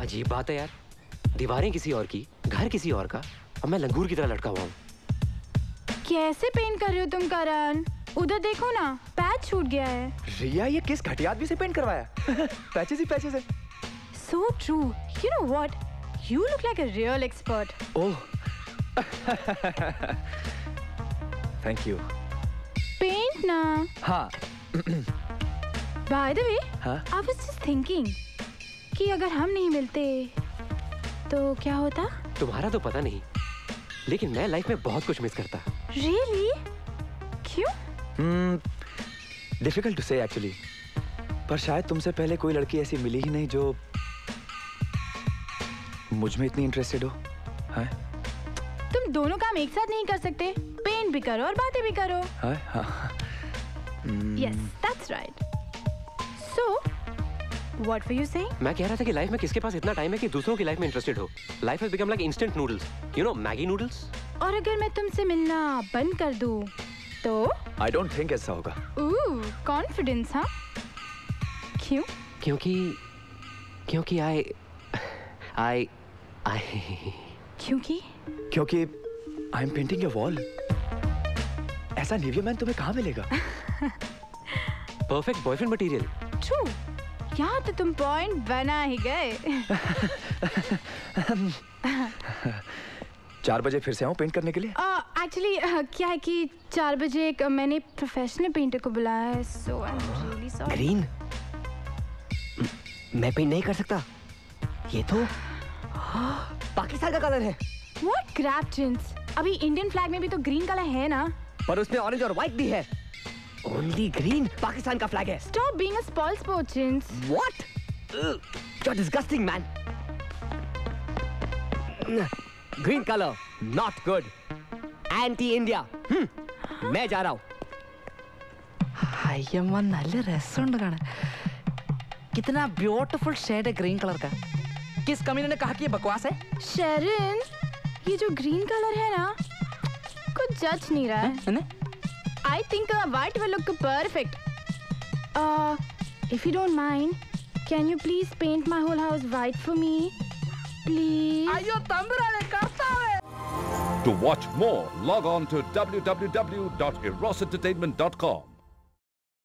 अजीब बात है यार, दीवारें किसी और की, घर किसी और का, अब मैं लंगूर की तरह लटका हुआ हूँ। कैसे पेंट कर रहे हो तुम करण? उधर देखो ना, पैच छूट गया है। रिया, ये किस घटिया आदमी से पेंट करवाया? पैचेस ही पैचेस है। So true. You know what? You look like a real expert. Oh. Thank you. Paint ना? हाँ. By the way, हाँ? I was just thinking कि अगर हम नहीं मिलते तो क्या होता? तुम्हारा तो पता नहीं, लेकिन मैं लाइफ में बहुत कुछ मिस करता। Really? क्यों? Difficult to say actually. पर शायद तुमसे पहले कोई लड़की ऐसी मिली ही नहीं जो मुझ में इतनी इंटरेस्टेड हो। हाँ? तुम दोनों काम एक साथ नहीं कर सकते, पेंट भी करो और बातें भी करो। हाँ, हाँ। Yes, that's right. So, what were you saying? मैं कह रहा था कि लाइफ में किसके पास इतना टाइम है कि दूसरों की लाइफ में इंटरेस्टेड हो। Life has become like instant noodles. You know, Maggi noodles? और अगर मैं तुमसे मिलना बंद कर दूं, तो? I don't think ऐसा होगा। Confidence, हाँ? क्यों? क्योंकि क्योंकि I am painting your wall. ऐसा निविया मैन तुम्हें कहाँ मिलेगा? Perfect boyfriend material. True. यहाँ तो तुम पॉइंट बना ही गए। 4 बजे फिर से आऊँ पेंट करने के लिए? Actually, क्या है कि 4 बजे मैंने प्रोफेशनल पेंटर को बुलाया है, so I'm really sorry. Green? मैं पेंट नहीं कर सकता। ये तो पाकिस्तान का कलर है। What crap, Chins? अभी इंडियन फ्लैग में भी तो ग्रीन कलर है ना? पर उसमें ऑरेंज और व्हाइट भी है। Only green पाकिस्तान का फ्लैग है। Stop being a spoilsport, Chins. What? You're disgusting, man. Green color, not good. Anti-India. मैं जा रहा हूँ। अय्यम्मा നല്ല രസമുണ്ട് കാണാൻ. कितना ब्यूटीफुल शेड है ग्रीन कलर का. किस कमीने ने कहा कि ये बकवास है? शेरिन, ये जो ग्रीन कलर है ना, कुछ जज नहीं रहा है। I think white will look perfect. If you don't mind, can you please paint my whole house white for me? Please. अयो तंबराने करता है. To watch more, log on to www.erosentertainment.com.